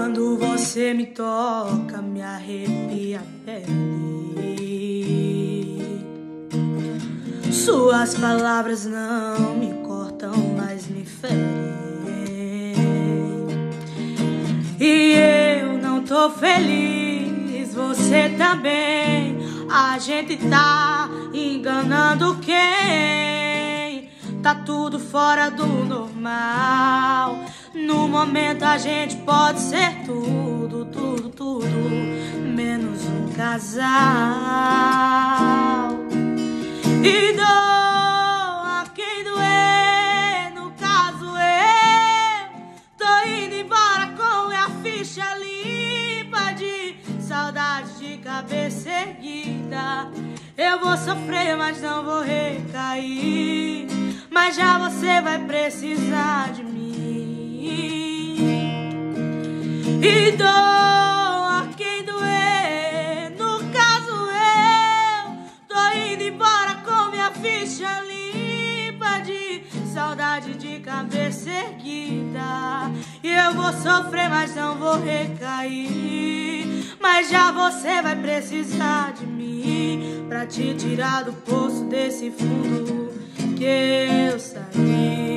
Quando você me toca, me arrepia a pele. Suas palavras não me cortam, mas me ferem. E eu não tô feliz, você também. A gente tá enganando quem? Tá tudo fora do normal. No momento a gente pode ser tudo, tudo, tudo, menos um casal. E dou a quem doer, no caso eu tô indo embora com a ficha limpa de saudade de cabeça erguida. Eu vou sofrer, mas não vou recair. Mas já você vai precisar de mim. E dou a quem doer, no caso eu tô indo embora com minha ficha limpa de saudade de cabeça erguida. E eu vou sofrer, mas não vou recair. Mas já você vai precisar de mim pra te tirar do poço desse fundo que eu saí.